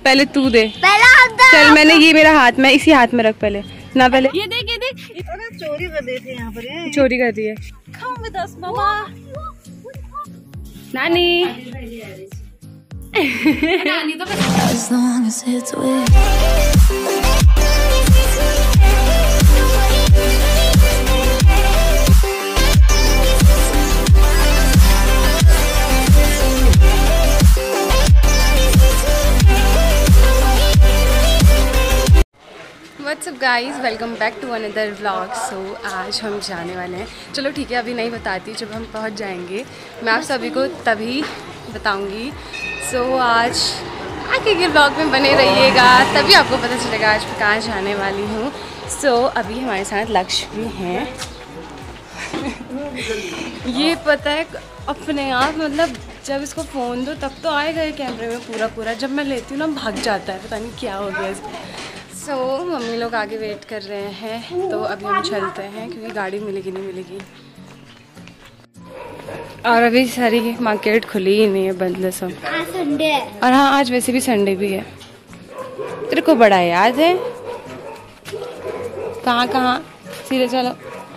पहले तू दे। चल मैंने ये मेरा हाथ में इसी हाथ में रख पहले ना। पहले ये देख चोरी कर देते यहाँ पर। चोरी कर दी है नानी। नानी तो what's up guys, welcome back to another vlog. So आज हम जाने वाले हैं, चलो ठीक है अभी नहीं बताती, जब हम पहुंच जाएंगे मैं आप सभी को तभी बताऊंगी। सो आज आगे के व्लॉग में बने रहिएगा, तभी आपको पता चलेगा आज मैं कहाँ जाने वाली हूँ। सो अभी हमारे साथ लक्ष्य भी हैं। ये पता है अपने आप, मतलब जब इसको फ़ोन दो तब तो आएगा ये कैमरे में पूरा, जब मैं लेती हूँ ना भाग जाता है, पता नहीं क्या हो गया इसको। सो मम्मी लोग आगे वेट कर रहे हैं, तो अभी हम चलते हैं क्योंकि गाड़ी मिलेगी नहीं मिलेगी। और अभी सारी मार्केट खुली ही नहीं है, बंद है सब। संडे और हाँ आज वैसे भी संडे भी है। तेरे को बड़ा याद है? कहाँ सीधे चलो।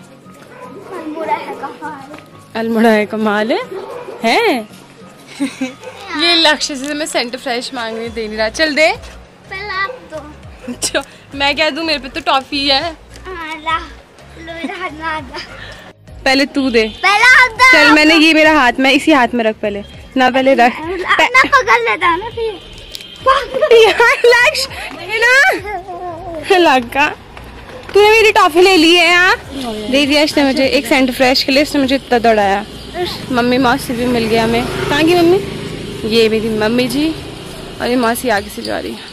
अल्मोड़ा है कमाल है। ये लक्ष्य से मैं सेंटर फ्रेश मांग रही, दे नहीं रहा। चल दे पहले आप दो। अच्छा मैं क्या दूं, मेरे पे तो टॉफी है। पहले तू दे। चल मैंने ये मेरा हाथ में इसी हाथ में रख पहले ना। पहले रख ना पकड़ लेता ना फिर। लगा तूने मेरी टॉफी ले ली है यार। दे दिया इसने मुझे एक सेंटर फ्रेश के लिए, इसने मुझे इतना दौड़ाया। मम्मी मौसी भी मिल गया हमें। कहाँ की मम्मी? ये मेरी मम्मी जी, और ये मौसी आगे से जा रही है।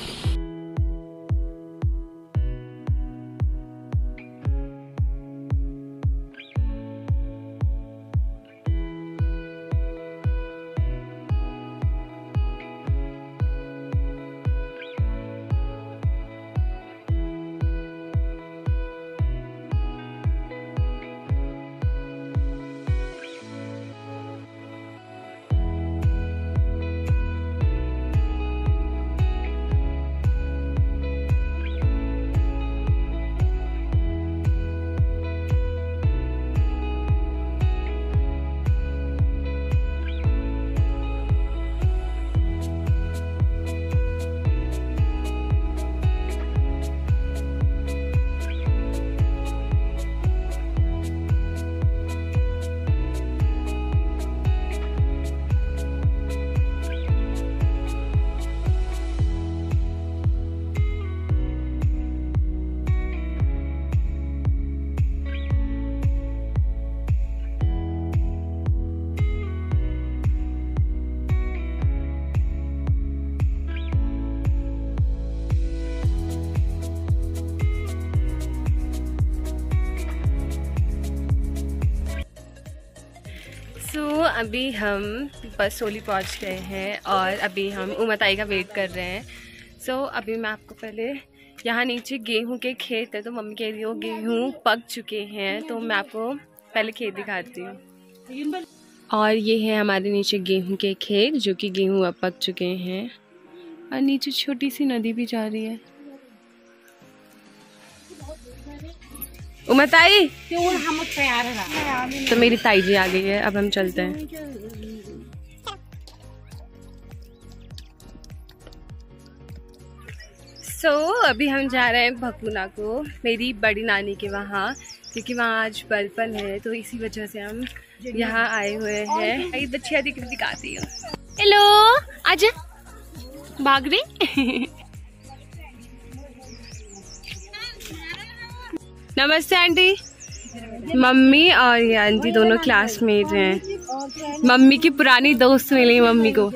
अभी हम बसोली पहुंच गए हैं और अभी हम उमताई का वेट कर रहे हैं। अभी मैं आपको पहले, यहाँ नीचे गेहूं के खेत है, तो मम्मी कह रही हो गेहूं पक चुके हैं, तो मैं आपको पहले खेत दिखाती हूँ। और ये है हमारे नीचे गेहूं के खेत, जो कि गेहूं अब पक चुके हैं। और नीचे छोटी सी नदी भी जा रही है। उमताई तो मेरी ताई जी आ गई है, अब हम चलते हैं। अभी हम जा रहे हैं भकुना को, मेरी बड़ी नानी के वहाँ, क्योंकि वहाँ आज बलपन है, तो इसी वजह से हम यहाँ आए हुए हैं। ये बच्चियाँ दिखाती हूँ। हेलो आजा, भाग रही। नमस्ते आंटी। मम्मी और ये आंटी दोनों क्लासमेट हैं। मम्मी की पुरानी दोस्त मिली मम्मी को।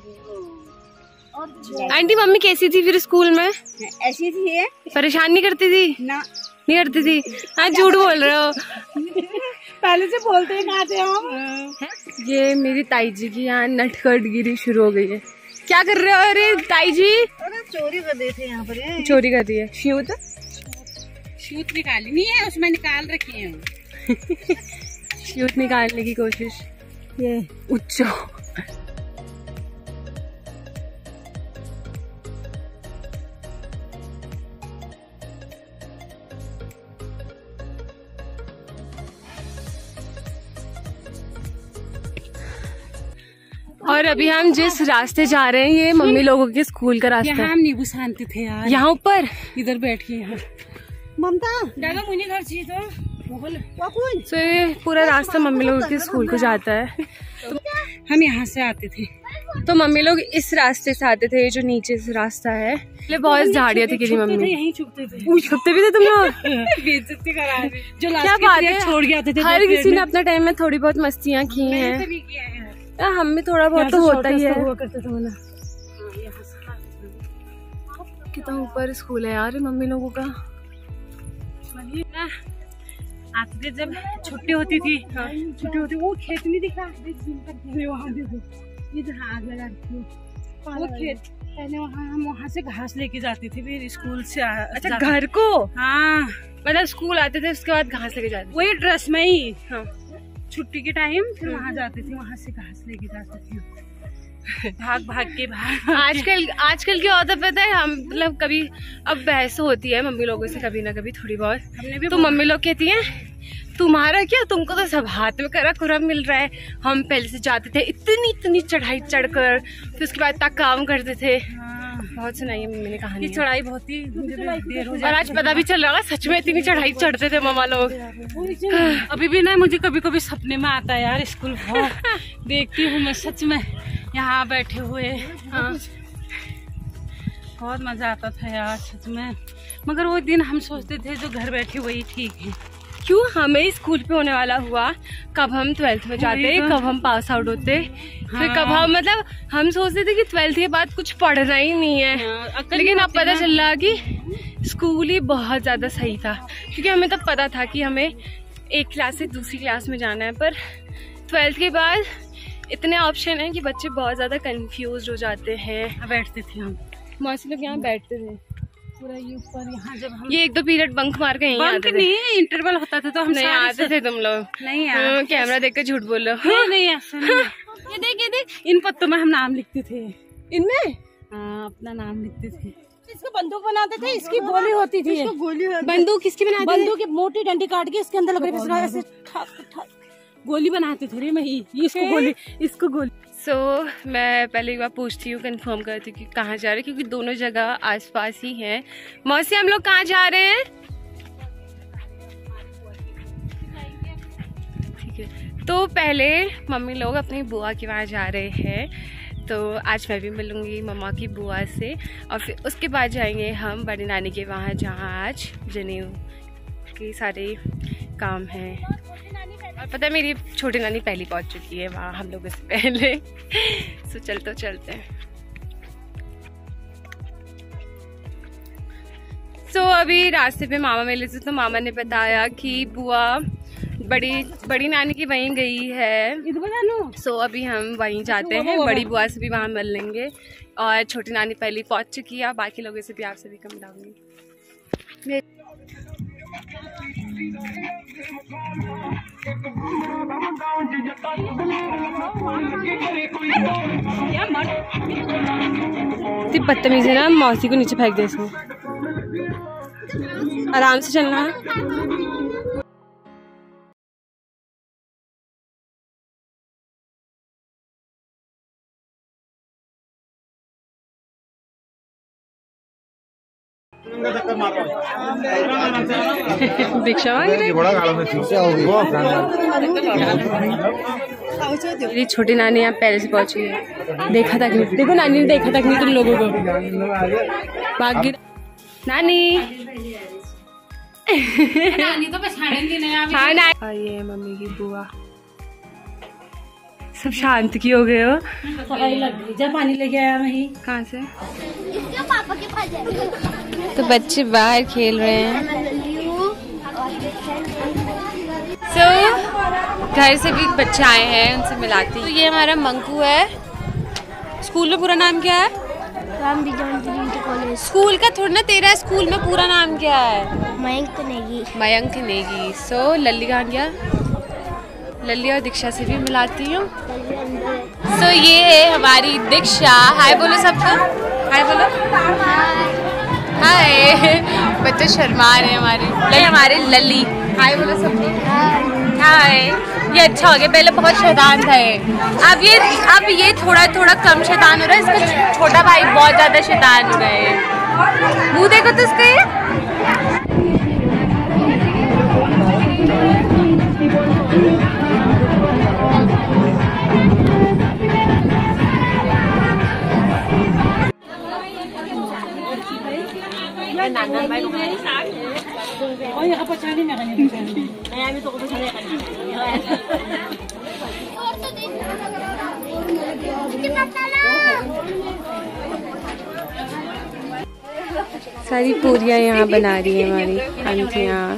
आंटी मम्मी कैसी थी फिर स्कूल में? ऐसी थी। परेशान नहीं करती थी? ना नहीं करती थी। हाँ झूठ बोल रहे हो। पहले से बोलते हैं कहाँ थे हम। ये मेरी ताई जी की यहाँ नटखट गिरी शुरू हो गई है। क्या कर रहे हो? अरे ताई जी चोरी कर देते यहाँ पर। चोरी कर दी है। शूट निकाली नहीं है, उसमें निकाल रखी है। शूट निकालने की कोशिश। ये उच्चो और अभी हम जिस रास्ते जा रहे हैं ये मम्मी लोगों के स्कूल का रास्ता है। हम नींबू शांति थे यार, यहाँ ऊपर इधर बैठ के यहाँ ममता दादा मुझे घर चाहिए तो ये पूरा रास्ता मम्मी लोगों के स्कूल को जाता है। हम यहाँ से आते थे तो मम्मी लोग इस रास्ते से आते थे, जो नीचे से रास्ता है। बहुत झाड़ियाँ थी कि मम्मी यहीं छुपते थे। छुपते भी थे तुम लोग? बेइज्जती करा रहे जो क्या बात है, छोड़ गया थे हर किसी ने अपने टाइम में थोड़ी बहुत मस्तियाँ की हैं। हम भी थोड़ा बहुत तो होता ही है। कितना ऊपर स्कूल है यार मम्मी लोगों का। आते थे जब छुट्टी होती थी, छुट्टी होती वो खेत नहीं दिखा वहाँ देखो, ये जहाँ आग लगा रखी है वो खेत, पहले वहाँ हम वहाँ से घास लेके जाते थे फिर स्कूल से। अच्छा घर को? हाँ मतलब स्कूल आते थे उसके बाद घास लेके जाते? वही ड्रेस में ही। हाँ छुट्टी के टाइम फिर वहाँ जाते थे, वहाँ से घास लेके जाते थे भाग भाग के भाग। आजकल क्या होता है पता है, हम मतलब कभी अब बहस होती है मम्मी लोगों से कभी ना कभी थोड़ी बहुत। हमने भी तो मम्मी लोग कहती हैं तुम्हारा क्या, तुमको तो सब हाथ में करा कुरा मिल रहा है। हम पहले से जाते थे इतनी चढ़ाई चढ़कर, फिर उसके बाद तक काम करते थे। बहुत सुनाई है मम्मी ने कहानी, चढ़ाई बहुत ही देर हो और आज पता भी चल रहा है सच में इतनी चढ़ाई चढ़ते थे मामा लोग। अभी भी ना मुझे कभी कभी सपने में आता है यार स्कूल देखती हूँ मैं सच में यहाँ बैठे हुए। हाँ बहुत मजा आता था यार सच में, मगर वो दिन हम सोचते थे जो घर बैठे वही ठीक है। क्यों हमें स्कूल पे होने वाला हुआ, कब हम 12th में जाते, कब हम पास आउट होते। हाँ। फिर कब हम मतलब हम सोचते थे कि 12th के बाद कुछ पढ़ना ही नहीं है। हाँ। लेकिन अब पता चल रहा कि स्कूल ही बहुत ज्यादा सही था, क्योंकि हमें तब पता था कि हमें एक क्लास से दूसरी क्लास में जाना है। पर 12th के बाद इतने ऑप्शन हैं कि बच्चे बहुत ज्यादा कंफ्यूज हो जाते हैं। बैठते थे हम मौसी लोग यहाँ बैठते थे पूरा ये ऊपर, यहाँ जब हम ये 1-2 पीरियड बंक मार के यहीं आते थे। नहीं इंटरवल होता था तो हम नहीं आते थे तुम लोग। नहीं यार कैमरा देख कर झूठ बोल रहे हो। नहीं ऐसा नहीं। ये देख इन पत्तों में हम नाम लिखते थे, इनमें हाँ अपना नाम लिखते थे। इसको बंदूक बनाते थे, इसकी गोली होती थी। बंदूक किसकी बनाते थे? बंदूक की मोटी डंडी काट के इसके अंदर ऐसे गोली बनाते थे रे मही, इसको गोली इसको गोली। सो मैं पहले एक बार पूछती हूँ, कंफर्म करती हूँ कि कहाँ जा रहे हैं, क्योंकि दोनों जगह आसपास ही हैं। मौसी हम लोग कहाँ जा रहे हैं? ठीक है, तो पहले मम्मी लोग अपनी बुआ के वहाँ जा रहे हैं, तो आज मैं भी मिलूँगी मम्मा की बुआ से, और फिर उसके बाद जाएंगे हम बड़ी नानी के वहाँ, जहाँ आज जनेऊ के सारे काम हैं। और पता है मेरी छोटी नानी पहली पहुंच चुकी है वहाँ हम लोग से पहले। सो चलते हैं। सो अभी रास्ते पे मामा मिले थे, तो मामा ने बताया कि बुआ बड़ी नानी की वहीं गई है। सो अभी हम वहीं जाते हैं, बड़ी बुआ से भी वहाँ मिल लेंगे, और छोटी नानी पहले पहुंच चुकी है। बाकी लोगों से भी आपसे भी कम लाऊंगी। बदतमीज है ना, मौसी को नीचे फेंक दे इसको। आराम से चलना है। भिक्षा मांग रहे। मेरी छोटी नानी यहाँ पहले से पहुंची है, देखा तक नहीं। देखो नानी ने देखा तक नहीं तुम लोगों को। बाकी नानी तो पहचानेंगे नहीं। हाँ ना, ये है मम्मी की बुआ। सब शांत की हो गए हो? जब पानी लेके आया वही। कहाँ से? पापा के पास। तो बच्चे बाहर खेल रहे हैं। घर से भी बच्चे आए हैं, उनसे मिलाती। तो ये हमारा मंकू है। स्कूल में पूरा नाम क्या है? राम विज्ञान इंटर कॉलेज। स्कूल का थोड़ा ना, तेरा स्कूल में पूरा नाम क्या है? मयंक नेगी। मयंक नेगी। सो लल्ली कहाँ गया? लल्ली और दीक्षा से भी मिलाती हूँ। सो ये है हमारी दीक्षा। हाय बोलो सबको, हाय बोलो। हाय। बच्चे शर्मा रहे हैं हमारे। हमारे लल्ली। हाय बोलो सबको। हाय। ये अच्छा हो गया, पहले बहुत शैतान था ये। अब ये थोड़ा थोड़ा कम शैतान हो रहा है। इसका छोटा भाई बहुत ज्यादा शैतान हो रहा है। मुँह देखो तो इसका ये। सारी पूरियाँ यहाँ बना रही है हमारी आंटियाँ।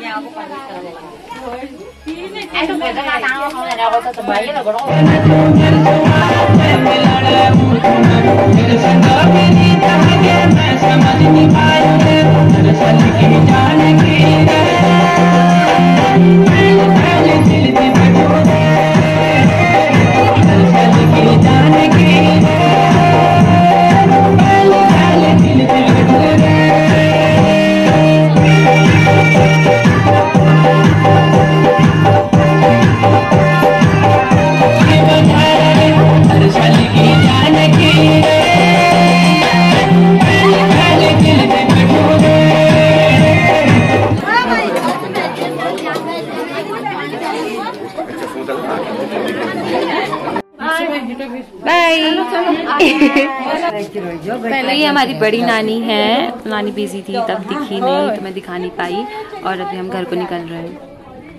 पहले ही हमारी बड़ी नानी है, नानी बिजी थी तब दिखी नहीं तो मैं दिखा नहीं पाई, और अभी हम घर को निकल रहे हैं।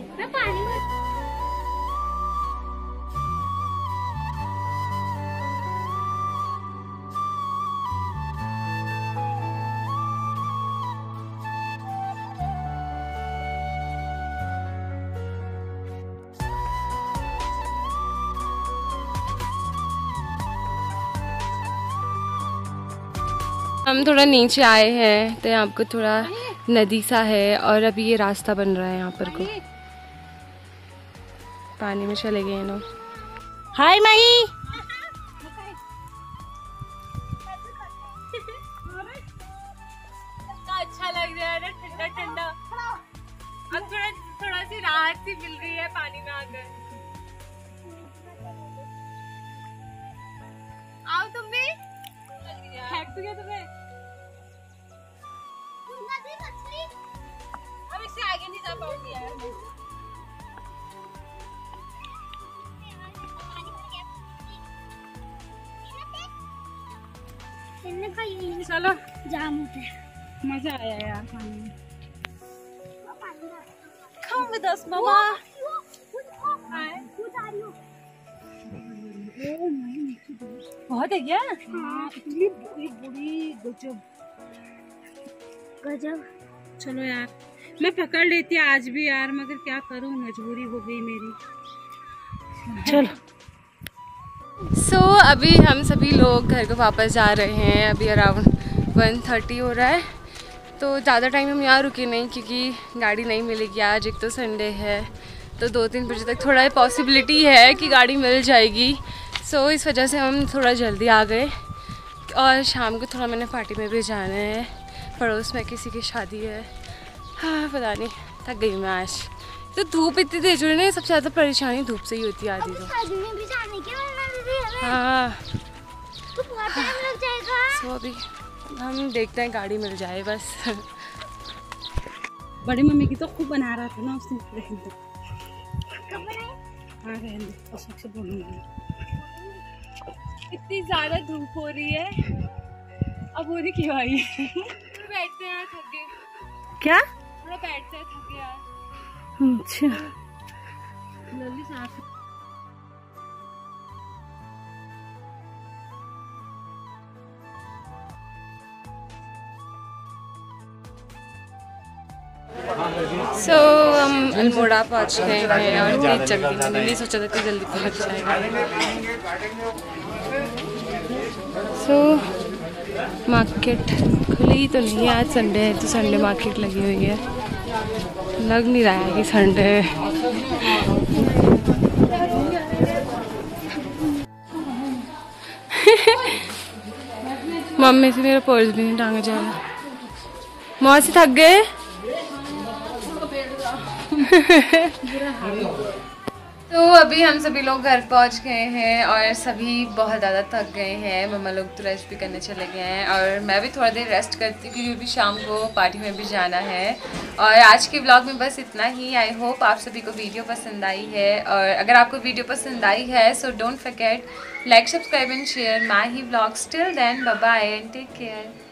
हम थोड़ा नीचे आए हैं तो यहाँ पर थोड़ा नदी सा है, और अभी ये रास्ता बन रहा है यहाँ पर को। पानी में चले गए लोग। हाय माही। अच्छा लग रहा है ना, ठंडा ठंडा। अब थोड़ा सी राहत सी मिल रही है पानी में आकर। आओ तुम भी। तुम्हें अब इससे आगे नहीं जा पाऊंगी यार। चलो जाम होते मजा आया यार पानी में। Come with us, mama. बहुत है क्या? हाँ, इतनी बड़ी गजब गजब। चलो यार, मैं पकड़ लेती आज भी यार, मगर क्या करूं, मजबूरी हो गई मेरी। चलो अभी हम सभी लोग घर को वापस जा रहे हैं। अभी अराउंड 1:30 हो रहा है, तो ज़्यादा टाइम हम यहाँ रुके नहीं क्योंकि गाड़ी नहीं मिलेगी आज। एक तो संडे है, तो 2-3 बजे तक थोड़ा पॉसिबिलिटी है कि गाड़ी मिल जाएगी। इस वजह से हम थोड़ा जल्दी आ गए, और शाम को थोड़ा मैंने पार्टी में भी जाना है, पड़ोस में किसी की शादी है। हाँ पता नहीं, थक गई मैं आज। तो धूप इतनी तेज हो रही है, सबसे ज़्यादा परेशानी धूप से ही होती है आधी तो। हाँ अभी हम देखते हैं गाड़ी मिल जाए बस। बड़ी मम्मी की तो खूब बना रहा था ना उसने। रहने दो, हाँ रहने दो, अशोक से बोलूँगी। इतनी ज़्यादा धूप हो रही है, अब हो रही क्यों आई। बैठते हैं, थक गए। क्या? थोड़ा बैठते हैं, थक गए यार। अच्छा जल्दी साफ। हम अल्मोड़ा पहुँच गए हैं, और इतनी जल्दी मैंने नहीं सोचा था कि जल्दी पहुँच जाएगा। मार्केट खुली तो नहीं है, आज संडे है तो संडे मार्केट लगी हुई है। लग नहीं रहा है कि संडे है। मम्मी से मेरा पर्स भी नहीं टांगा जा रहा। मौसी थक गए। तो अभी हम सभी लोग घर पहुंच गए हैं और सभी बहुत ज़्यादा थक गए हैं। मम्मा लोग तो रेस्ट भी करने चले गए हैं और मैं भी थोड़ा देर रेस्ट करती हूँ क्योंकि अभी शाम को पार्टी में भी जाना है। और आज के व्लॉग में बस इतना ही। आई होप आप सभी को वीडियो पसंद आई है, और अगर आपको वीडियो पसंद आई है so don't forget like, subscribe and share my ही vlogs. Till then bye bye and take care.